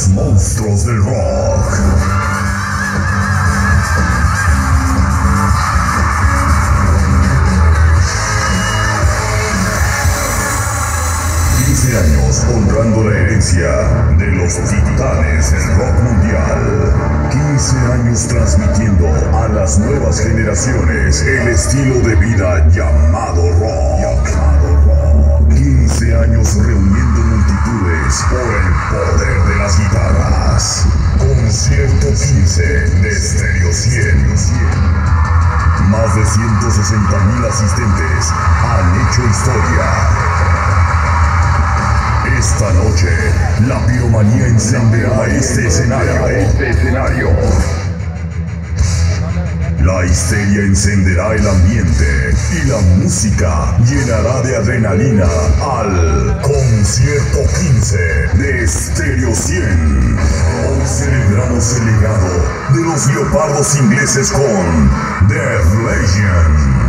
los monstruos del rock. Años honrando la herencia de los titanes del rock mundial. 15 años transmitiendo a las nuevas generaciones el estilo de vida llamado rock. 15 años reuniendo multitudes por el poder de las guitarras. Concierto 15 de Stereo 100. Más de 160,000 asistentes han hecho historia. Esta noche, la piromanía encenderá este escenario. La histeria encenderá el ambiente y la música llenará de adrenalina al Concierto 15 de Stereo 100. Hoy celebramos el legado de los leopardos ingleses con Death Legion.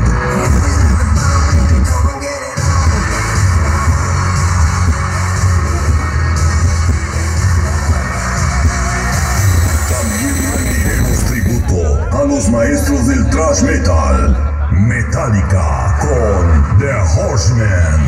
A los maestros del thrash metal, Metallica con The Horsemen.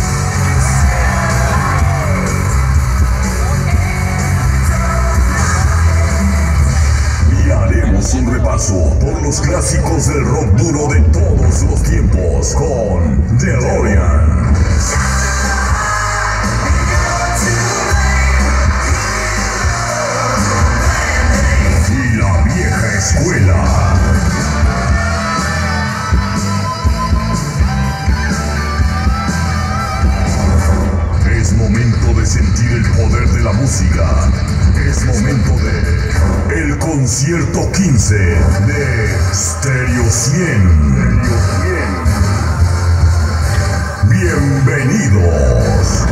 Y haremos un repaso por los clásicos del rock duro de todos los tiempos con DeLorean. Escuela. Es momento de sentir el poder de la música. Es momento de el Concierto 15 de Stereo 100. Bienvenidos.